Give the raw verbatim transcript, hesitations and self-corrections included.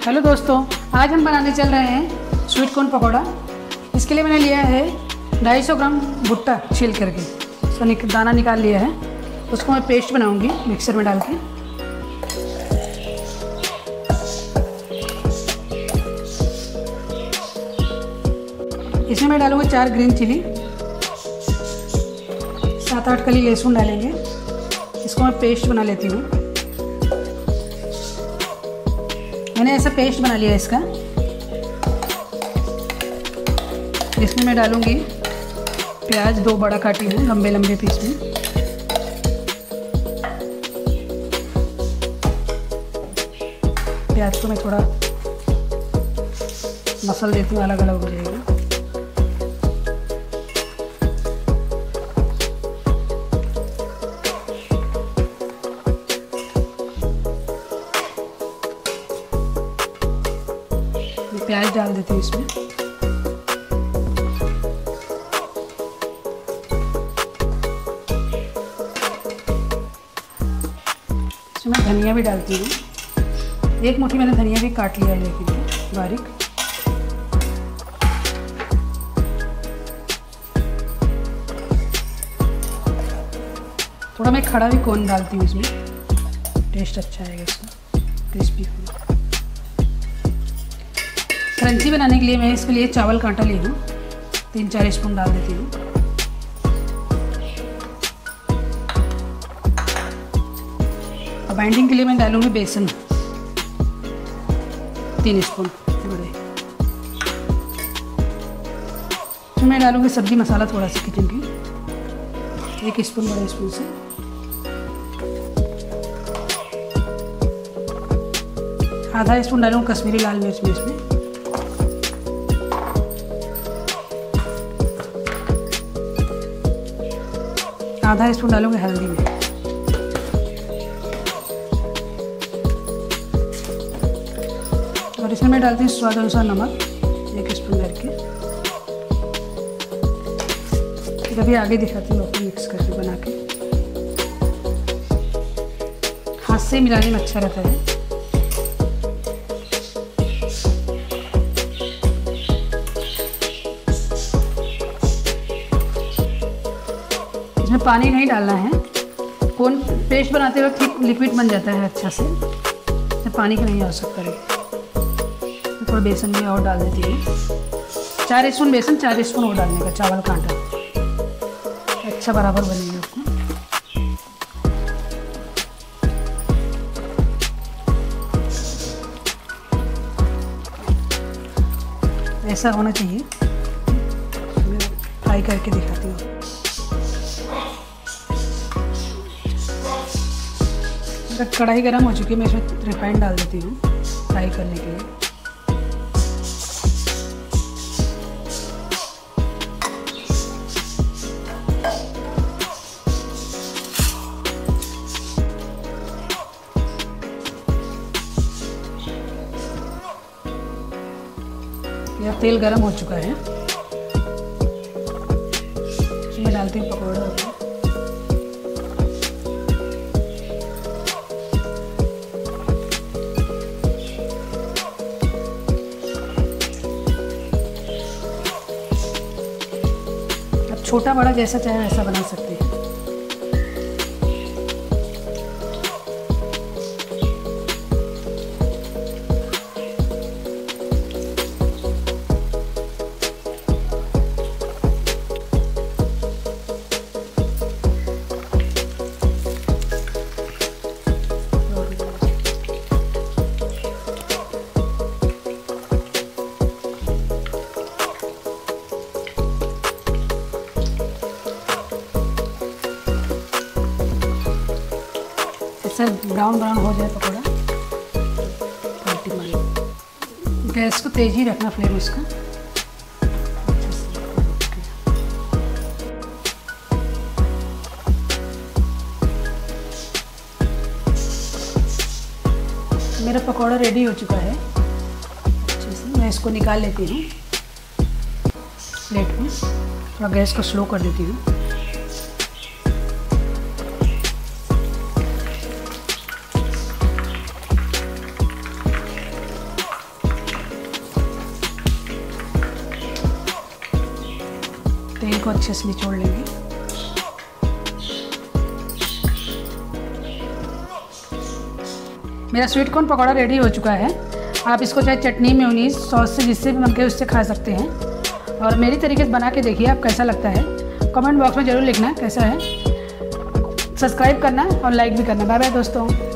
Hello दोस्तों, आज हम बनाने चल रहे हैं स्वीट कॉर्न पकौड़ा। इसके लिए मैंने लिया है ढाई सौ ग्राम भुट्टा छील करके, उसका निक, दाना निकाल लिया है। उसको मैं पेस्ट बनाऊंगी मिक्सर में डाल के। इसमें मैं डालूंगा चार ग्रीन चिली, सात आठ कली लहसुन डालेंगे। इसको मैं पेस्ट बना लेती हूँ। मैंने ऐसा पेस्ट बना लिया इसका। इसमें मैं डालूंगी प्याज, दो बड़ा काटी हूँ लंबे लंबे पीस में। प्याज को मैं थोड़ा मसल देती हूँ, अलग अलग हो जाएगा। प्याज डाल देती हूँ इसमें। इसमें मैं धनिया भी डालती हूँ। एक मुट्ठी मैंने धनिया भी काट लिया लेकिन बारीक। थोड़ा मैं खड़ा भी कॉर्न डालती हूँ इसमें, टेस्ट अच्छा आएगा इसका, क्रिस्पी। क्रंची बनाने के लिए मैं इसके लिए चावल का आटा ली हूँ, तीन चार स्पून डाल देती हूँ। और बाइंडिंग के लिए मैं डालूँगी बेसन, तीन स्पून बड़े। इसमें मैं डालूँगी सब्जी मसाला थोड़ा सा किचन की, एक स्पून बड़े स्पून से। आधा स्पून डालूँगी कश्मीरी लाल मिर्च में इसमें। आधा स्पून डालूंगी हल्दी में। और इसमें मैं डालती हूँ स्वाद अनुसार नमक, एक स्पून करके। फिर अभी आगे दिखाती हूँ आपको मिक्स करके बना के। हाथ से मिलाने में अच्छा रहता है। इसमें पानी नहीं डालना है। कॉर्न पेस्ट बनाते वक्त ठीक लिक्विड बन जाता है अच्छा से, इसमें पानी की नहीं आवश्यकता है। थोड़ा बेसन भी और डाल देती हूँ, चार स्पून बेसन, चार स्पून और डालने का चावल का आटा, अच्छा बराबर बनेगा उसको। ऐसा होना चाहिए। फ्राई करके दिखाती हूँ। कढ़ाई गरम हो चुकी है, मैं इसमें रिफाइंड डाल देती हूँ फ्राई करने के लिए। यह तेल गरम हो चुका है, इसमें डालती हूँ पकौड़ा। छोटा बड़ा जैसा चाहे वैसा बना सकते हैं। सर ब्राउन ब्राउन हो जाए पकौड़ा, पलटी मार। गैस को तेज ही रखना, फ्लेम उसका। मेरा पकौड़ा रेडी हो चुका है अच्छे से। मैं इसको निकाल लेती हूँ प्लेट में। थोड़ा गैस को स्लो कर देती हूँ। इसको अच्छे से निचोड़ लेंगे। मेरा स्वीट कॉर्न पकौड़ा रेडी हो चुका है। आप इसको चाहे चटनी, मेयोनीज, सॉस से जिससे भी मन करे उससे खा सकते हैं। और मेरी तरीके से बना के देखिए आप कैसा लगता है। कमेंट बॉक्स में ज़रूर लिखना कैसा है। सब्सक्राइब करना और लाइक भी करना। बाय बाय दोस्तों।